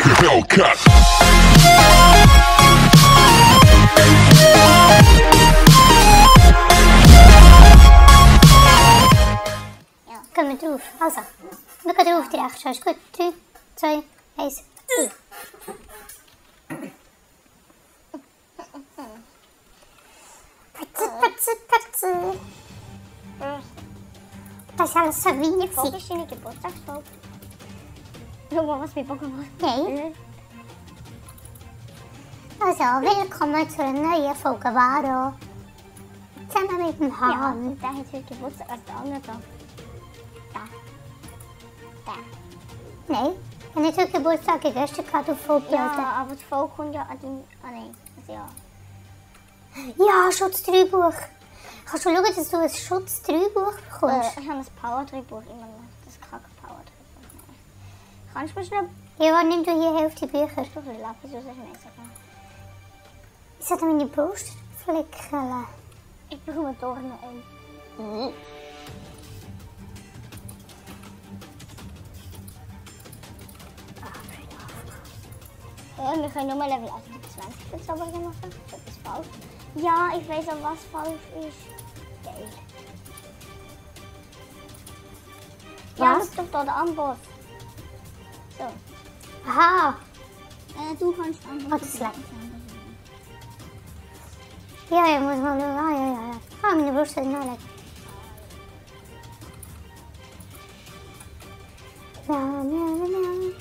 Hellcat. Gehen wir drauf. Also, wir gehen drauf direkt schon. Ist gut. 3, 2, 1. Patze. Das ist alles so wenig. Folge ist deine Geburtstagsfolge. Schau mal, was mit Pokémon. Nein. Also, willkommen zu einer neuen Folge Varo. Zusammen mit dem Hahn. Ja, der hat heute Geburtstag, also der andere da. Nein, ich habe nicht heute Geburtstag gestern gehabt auf Folge. Ja, aber die Folge kommt ja an deinem... Ah nein, also ja. Ja, Schutz 3 Buch. Kannst du schauen, dass du ein Schutz 3 Buch bekommst? Ich habe ein Power 3 Buch immer noch. Das Kack-Power 3 Buch. Kannst du mir schnell... Ja, nimm du hier Hälfte Bücher. Ich brauche ein Lapis rausschmeißen. Ich sollte meine Brust flickeln. Ich bekomme doch noch einen. Ja, wir können nur mal Level 28 für Zauberer machen. Ist etwas falsch? Ja, ich weiß auch, was falsch ist. Geil. Ja, das ist doch da der Amboss. So. Aha. Du kannst Amboss. Oh, das lag. Ja, ich muss mal schauen. Ja. Ah, meine Brust hat noch lecker. Ja.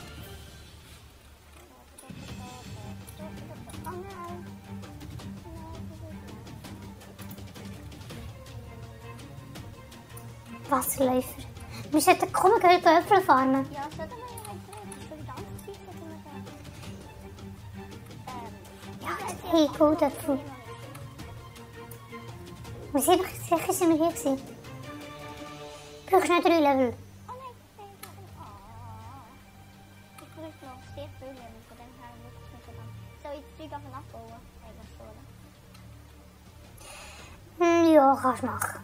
Wasserläufer. Wir sollten kaum Geld bei Äpfel farmen. Ja, sollten wir ja für die ganze Zeit sollten wir Ja, hey, gut, Äpfel. Wir sind sicher, sind wir hier gewesen. Brauchst du noch 3 Level? Oh nein, ich bräuchte noch sehr viel Level, von dem her wirklich nicht so lang. Soll ich das Zeug einfach abbauen? Eigentlich schon, oder? Ja, kannst du machen.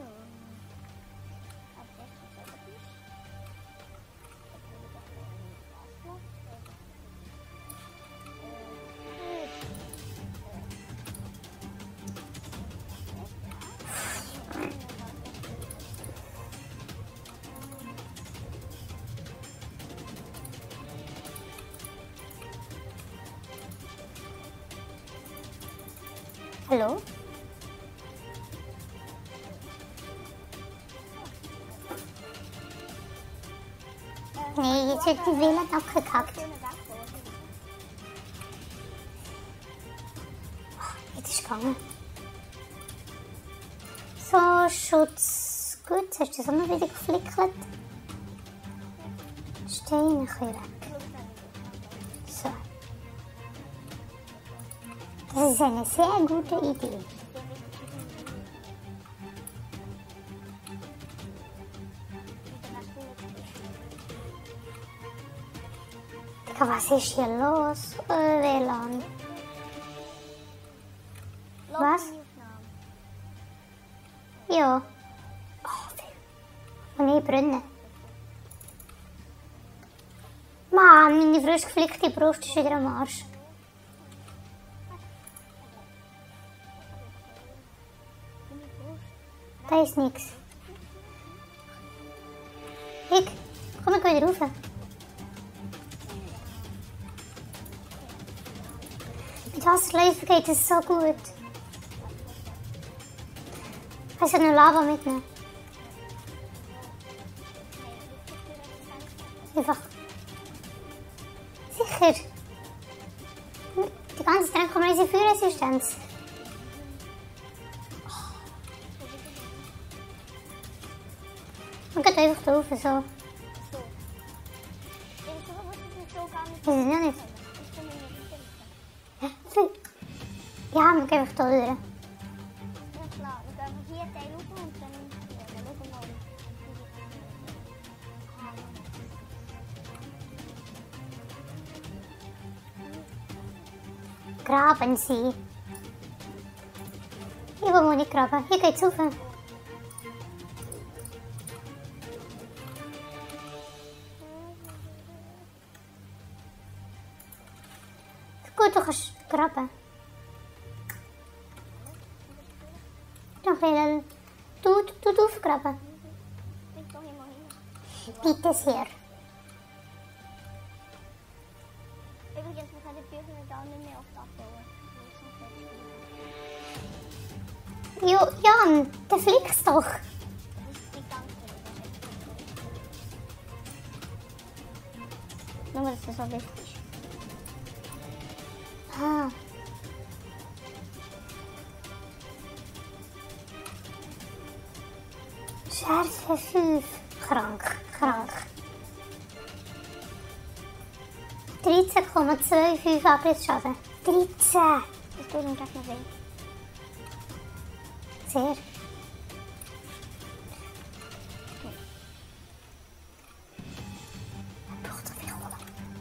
Hallo? Nee, jetzt wird die WLAN abgekackt. Jetzt ist es gegangen. So, Schutz. Gut, jetzt hast du das auch noch wieder geflickert. Steine ein bisschen weg. So. Das ist eine sehr gute Idee. Was ist hier los? WLAN. Was? Ja. Oh, und ich brenne. Mann, meine frisch geflickte Brust ist wieder am Arsch. Da ist nichts. Komm, ich gehe wieder rauf. Mit Wasserläufer geht es so gut. Kannst du noch Lava mitnehmen? Einfach. Sicher. Die ganze Zeit kommt unsere Feuerresistenz. Und geht einfach drauf, so. So. Ist es noch nicht? Ja, wir gehen einfach da durch. Ja klar, wir gehen hier einen Teil rauf und dann schauen wir mal. Graben Sie. Hier muss ich graben. Hier geht's rauf. Gut, du kannst graben. Doch, Lel. Du aufgraben. Ich gehe hier mal hin. Bitte sehr. Übrigens, wir können die Bücher gar nicht mehr oft abbauen. Jan, der fliegt's doch. Das ist die ganze Zeit. Nur, dass das so wichtig ist. Ah. Schärfe 5. Krank. 13,25 Abrissschaden. 13. Das tut dem Gegner weh. Sehr. Er braucht so viel Kohle.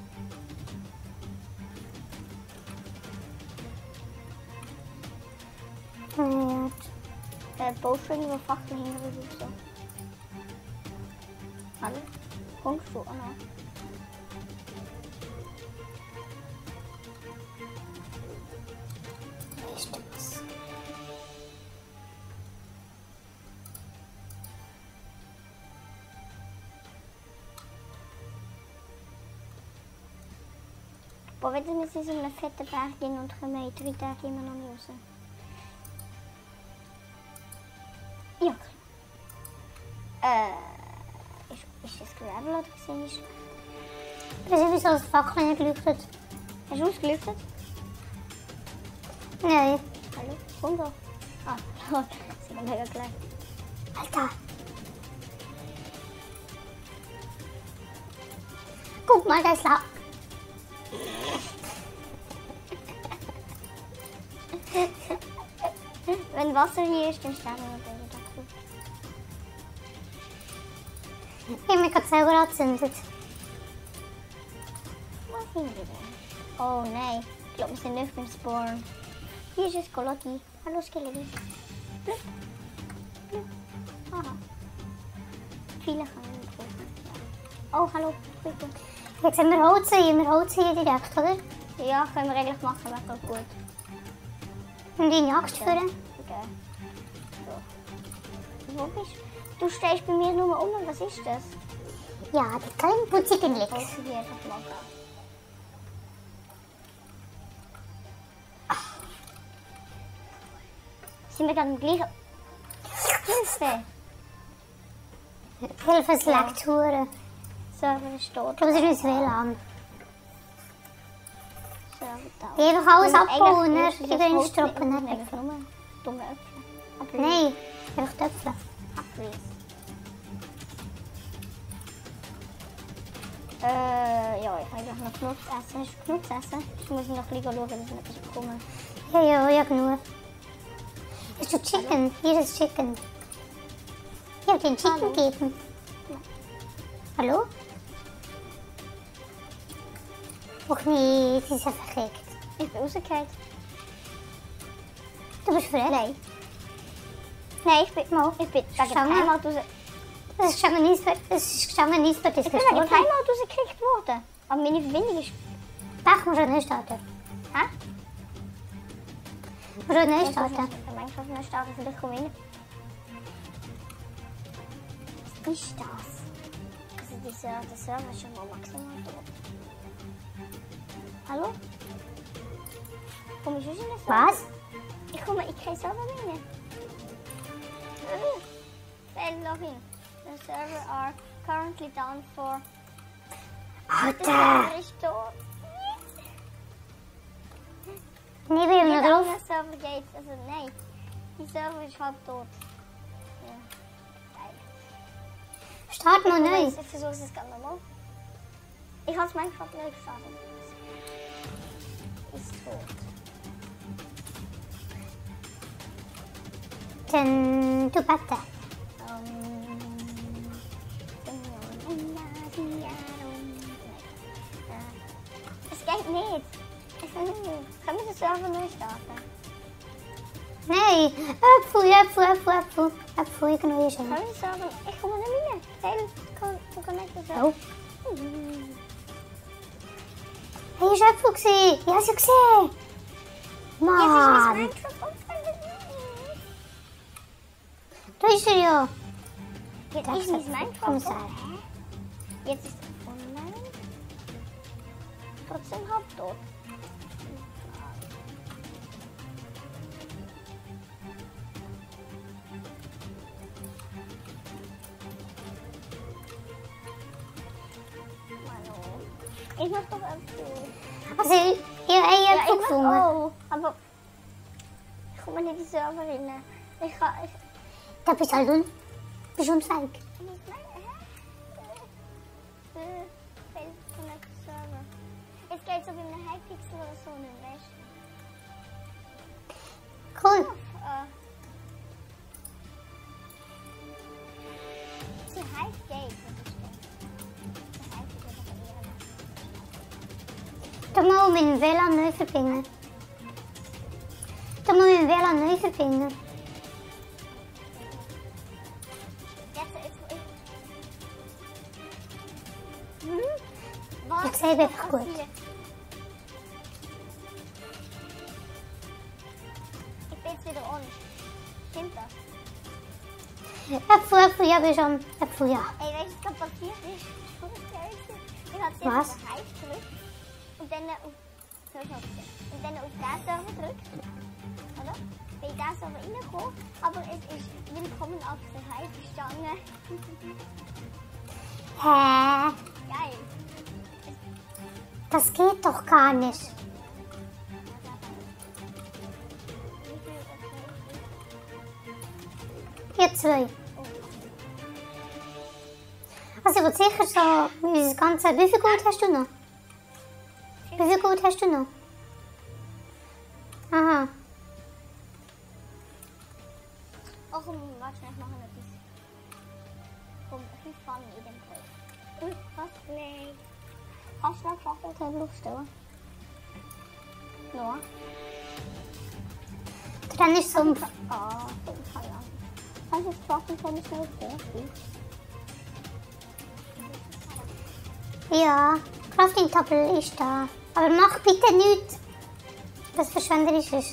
Ja. Der Bowstring über Fackeln hinter so. Hallo? Kommst du? Oh nein. Wie stimmt's? Boah, wenn wir in so einen fetten Berg gehen und kommen in 3 Tagen immer noch nicht raus. Ja. Ist das Gravel oder gesehen? Das ist wie so als Fackel nicht geleuchtet. Hast du ausgeleuchtet? Nein. Hallo? Komm doch. Ah, das ist ja mega klein. Alter. Guck mal, da ist La. Wenn Wasser hier ist, dann sterben wir dann wieder. Ich habe mich gerade selber angezündet. Was sind wir denn? Oh nein, ich glaube, wir sind nicht beim Spawn. Hier ist ein Skeletti. Hallo Skeletti. Blub. Blub. Aha. Viele kann ich nicht rufen. Ja. Oh, hallo. Bitte. Jetzt haben wir Holz hier direkt, oder? Ja, können wir eigentlich machen, wäre doch gut. Und deine Axt führen. Okay. So. Wo bist du? Du stehst bei mir nur um. Was ist das? Ja, der kleine putzige liegt. Holst du die einfach mal an? Sind wir gerade im gleichen... Hilfe! Hilfeslekturen. Server ist tot. Das ist unser WLAN. Server da. Die einfach alles Und abbauen, ne? eigentlich Die muss gehen das Stroppen Holz nicht. nicht nur dumme Äpfel. Aber Nein, einfach Töpfe. Apfel. Ja, ich kann gleich noch Knopf essen. Hast du Knopf essen? Ich muss noch ein bisschen schauen, dass ich etwas bekomme. Ja, genug. Hast du Chicken? Hier ist Chicken. Ich habe den Chicken Hallo. gegeben. Ja. Hallo? Och nee, sie ist einfach gekriegt. Ich bin rausgefallen. Du bist verletzt? Nein. Nein, ich bin wegen Stange. Timeout raus... Das ist gestanden Eisbär, ist Ich bin wegen Timeout rausgekriegt worden. Aber meine Verbindung ist... Pech, musst du neu starten. Hä? Musst du neu starten. Minecraft neu starten, vielleicht komme ich rein. Was ist das? Also der Server ist schon mal maximal tot. Hallo? Komm ich schon in den Server? Was? Ich komme in keinen Server rein. Fail Login. The server are currently down for... Der Alter! Server ist tot. Nee, wir haben Der noch drauf. andere Server geht, also nein. Die Server ist halb tot. Ja. Geil. Start mal neu. Ich versuche es ganz normal. Ich habe es Minecraft neu gestartet. Ist tot. Dann du bitte. Es geht nicht. Können wir den Server neu starten? Nein, Äpfel, ignoriere schon. Können wir den Server... Ich komme nicht rein. Fail to connect the server. Oh, Hey, ist Äpfel gewesen. Ich habe sie gesehen. Mann. Jetzt ist mein Da ist er ja. Jetzt Das ist ist mein vom Minecraft. Seil. Jetzt ist er online. Trotzdem halbtot. Ich mach doch Äpfel. Also, ihr Äpfel gefunden. Oh, aber ich komme nicht in die Server rein. Ich kann. Da bist halt du. Bist du unfähig. Es geht so wie ein Hypixel oder so, nicht, weißt Cool. du? Die Hype geht, was ist das? Die Hype ist einfach eher. Da muss ich mit dem WLAN neu verbinden. Da muss ich mit dem WLAN neu verbinden. Was Ich sehe ist einfach gut. passiert? Ich bin jetzt wieder on. Stimmt das? Äpfel, ja, bist schon. Äpfel, ja. Ey, weißt du, was da passiert ist? Ich habe Was? jetzt auf Hype gedrückt und dann auf, und dann auf den Server gedrückt. Oder? Bin in den Server reingekommen, aber es ist willkommen auf der Hype gestanden. Hä? Geil. Das geht doch gar nicht. Ihr zwei. Also, ich würde sicher so, wie das Ganze. Wie viel Gut hast du noch? Wie viel Gut hast du noch? Aha. Oh, komm, warte schnell, ich mache noch etwas. Komm, viel Fun in dem Fall. Cosplay. Hast du noch Fackeltable aufstellen? Noah? Dann ist so ein. Ah, total lang. Kannst du das Fackeltable schnell aufstellen? Ja, Crafting Table ist da. Aber mach bitte nichts, das verschwenderisch ist.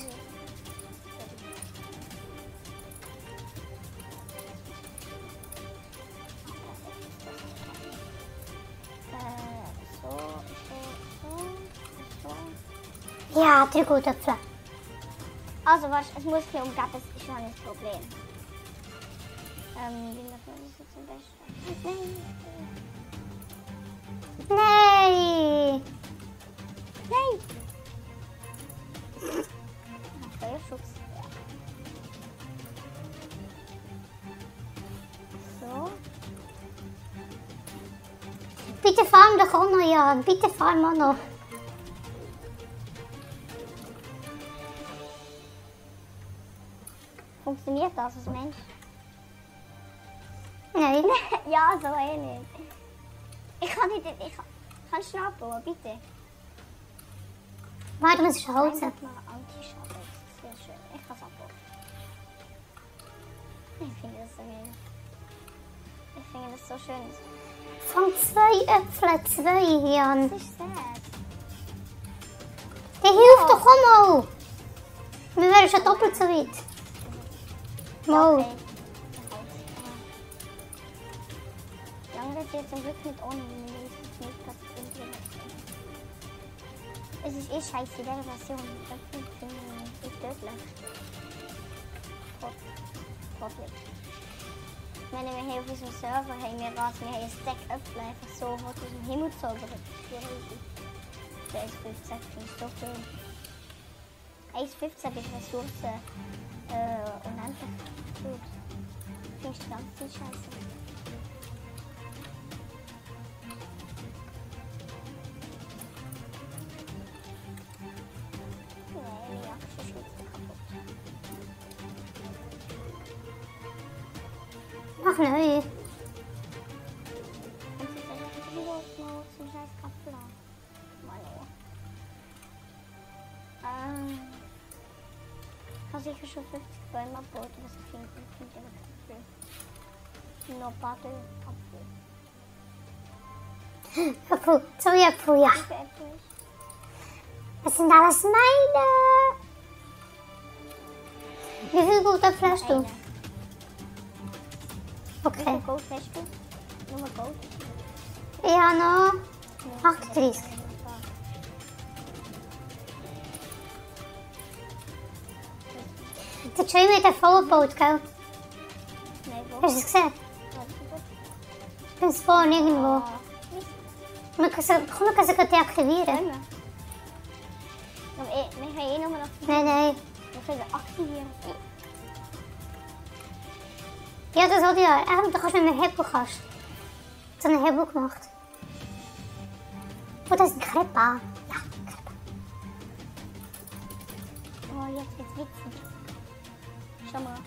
Ja, 3 gute Äpfel. Also, was, es muss hier umgeben, das ist schon ein Problem. Wie macht man das jetzt am besten? Nein! Nein! Feuerschutz. So. Bitte farm doch auch noch, Jan. Bitte farm auch noch. Funktioniert das als Mensch? Nein. Ja, so nicht. Ich kann nicht, kann schnell abbauen, bitte. Warte, muss ich Holz. Einfach mal Anti-Schaden. Sehr schön. Ich kann es abbauen. Ich finde das so geil. Ich finde das so schön. Von 2 Äpfeln, 2, Jan. Das ist sad. Der hilft doch auch mal. Wir wären schon doppelt so weit. Wow. Okay. Die andere ist jetzt zum Glück nicht ohne, wenn wir es nicht gerade es ist eh scheiße, in dieser Version. Das ist tödlich. Trotzdem. Ich meine, wir haben auf unserem Server haben wir ein Stack Äpfel einfach so aus dem Himmel zaubern. Das ist sehr riesig. Der 1,15 finde ich so viel. 1,15 mit Ressourcen unendlich gut. Finde ich die ganze Zeit scheiße. Nee, die Axt ist jetzt kaputt. Mach neu. Und sie sagen, wie läuft noch zum scheiß Apfel an? Mano. Ich habe sicher schon 50 Bäume abgebaut, was ich finde. Ich finde den Apfel. Noch ein paar Apfel. Apfel, 2 Äpfel, ja. Wie viel Äpfel ist? Das sind alles meine. Wie viel Goldäpfel hast du? Eine. Wie Okay. viel Gold hast du? Nur Gold? Ja, noch 38. Der Stream hat voll gebaut, gell? Nein, wo? Hast du es gesehen? Beim Spawn irgendwo. Man kann sie gerade deaktivieren. Können wir? Wir können eh nur noch... Nein, nein. Wir können aktivieren. Ja, das hat ja. Du kannst mit einem Hebel kannst. So einen Hebel gemacht. Oh, das ist ein Krepa. Ja, Krepa. Oh, jetzt wird's witzig. Schau mal.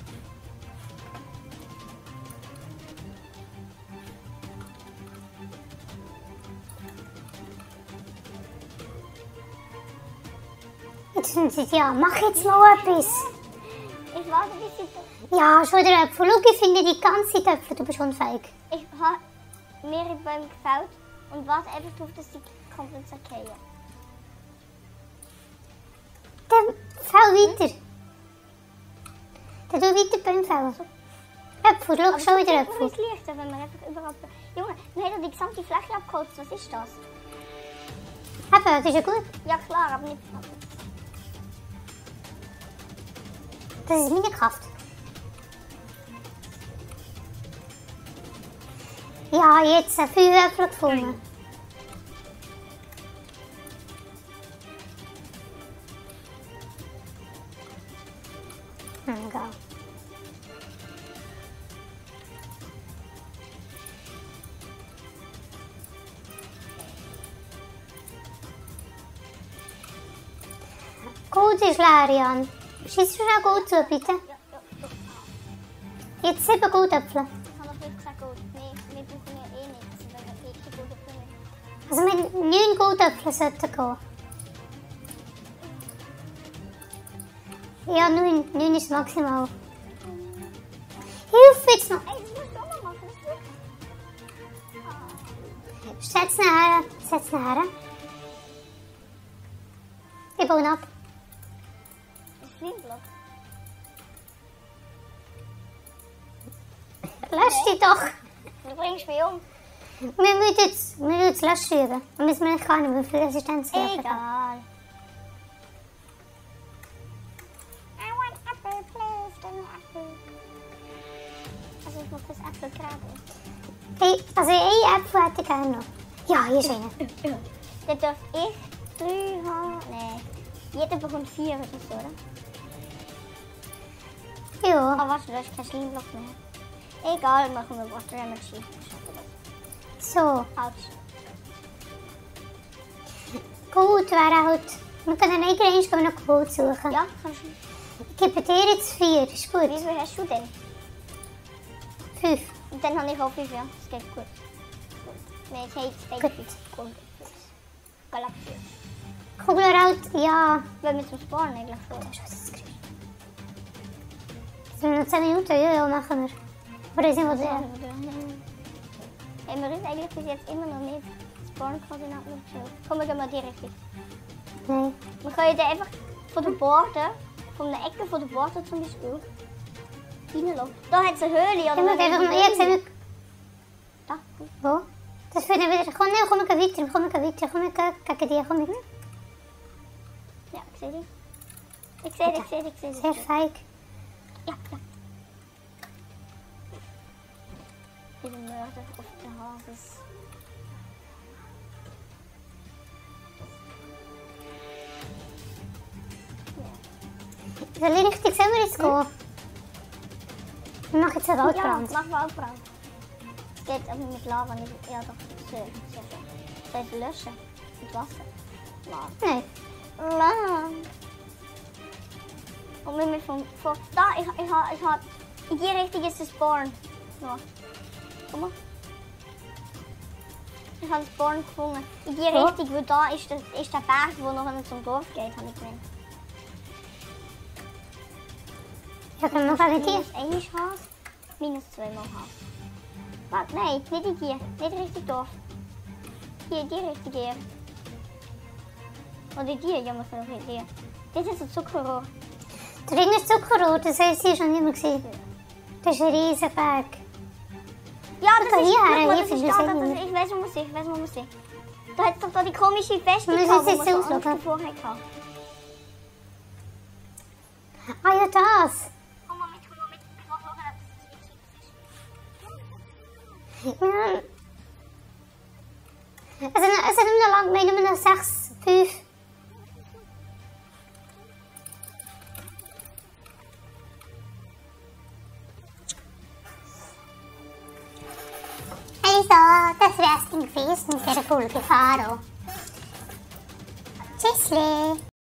Jetzt sind sie ja. Mach jetzt mal etwas. Ich warte, bis sie... Ja, schon wieder Äpfel. Schau, ich finde die ganze Zeit Äpfel. Du bist unfähig. Ich habe mehrere Bäume gefällt und warte einfach darauf, dass sie komplett zerkehren. Dann fäll weiter. Dann tu weiter beim Fällen. Äpfel, schau schon wieder Äpfel. Es ist leichter, wenn man einfach überall... Junge, wir haben die gesamte Fläche abgeholzt. Was ist das? Eben, das ist ja gut. Ja klar, aber nicht... Das ist meine Kraft. Ja, jetzt 5 Äpfel gefunden. Egal. Gut ist leer, Jan. Schießt du schon gut zu, bitte? Ja. Jetzt 7 Goldäpfel. Ich habe noch nicht gesagt, gut. Wir brauchen ja eh nichts. Wir haben eh keine gute Filme. Also mit 9 Goldäpfeln sollten gehen. Ja, 9 ist maximal. Hilf jetzt noch! Ey, das musst du auch noch machen. Das ist Setz nachher. Setz nachher. Ich baue ihn ab. Flintblock. Lass dich doch! Du bringst mich um. Wir müssen jetzt löschen üben. Dann müssen wir nicht gar wie viel Resistenz wir haben. Egal. I want apple, please. Give me apple. Also ich muss das Apfel gerade. Hey, also einen Apfel hätte ich gerne noch. Ja, hier ist einer. Dann darf ich 3 haben. Nein. Jeder bekommt 4 oder so, oder? Ja. Aber warte, da ist kein Schleimblock mehr. Egal, machen wir Water Energy. So, Autsch. gut wäre halt. Wir können irgendwann noch Gebot suchen. Ja, kannst du. Ich gebe dir jetzt 4, ist Wie gut. viel hast du denn? 5. Und dann habe ich auch 5, ja. Das geht gut. Wir haben jetzt beide Gut. 5. Gut. Galaxie. Kugelrot, ja. Wenn wir zum Spawnen eigentlich schon. Sind wir noch 10 Minuten? Ja, machen wir. Oder sind wir da? Haben wir uns eigentlich bis jetzt immer noch nicht Spawn-Koordinaten geschaut? Komm, wir gehen mal die Richtung. Nein. Wir können da einfach von der Borde, von der Ecke von der Borde zum Beispiel, reinlaufen. Da hat es eine Höhle, oder? Ich muss einfach mal jetzt Da. wo? Das führt dann wieder. Komm, nein, komm, wir gehen weiter. Komm, wir gehen weiter. Komm, wir gehen gegen dich. Komm mit. Ja, ich sehe dich. Ich sehe dich, ich sehe dich, ich sehe dich. Sehr feig. Ja, ja. Diese Mörder auf der Havis. Soll ich richtig sehen, wir jetzt gehen? Wir machen jetzt einen Ja, Waldbrand. mach Waldbrand. Es geht aber mit Lava nicht. Ja, doch. Sehr, sehr schön. Soll ich löschen? Mit Wasser? Nein. Nein. Nein. Und wenn wir von da, ich habe in die Richtung ist der Spawn. Ja. Guck mal. Ich habe den Spawn gefunden. In die Wo? Richtung, wo da ist der Berg, der noch zum Dorf geht, habe ich gemeint. Ja, dann noch gegen dich. Minus 1 Haus, minus 2 mal Haus. Warte, nein, nicht in die, nicht Richtung Dorf. Hier, in die Richtung hier. Oder die, ja, muss man noch die. Das ist so Zuckerrohr. Der Ring ist Zuckerrohr, das heißt, sie schon immer gesehen. Das ist ein riesen Berg. Ja, das ist, hier, guck mal, hier das ist finde da, ich da, es ich weiß, wo muss ich, Da hat es doch da die komische Feste Wir gehabt, müssen wo jetzt man so Angst ausloggen. davor hatte. Ah ja, das. Komm mal mit, ich mach noch Ja. Es sind immer noch lang, wir nehmen noch 6, 5. Also, das wär's gewesen mit der Folge Faro. Tschüssli.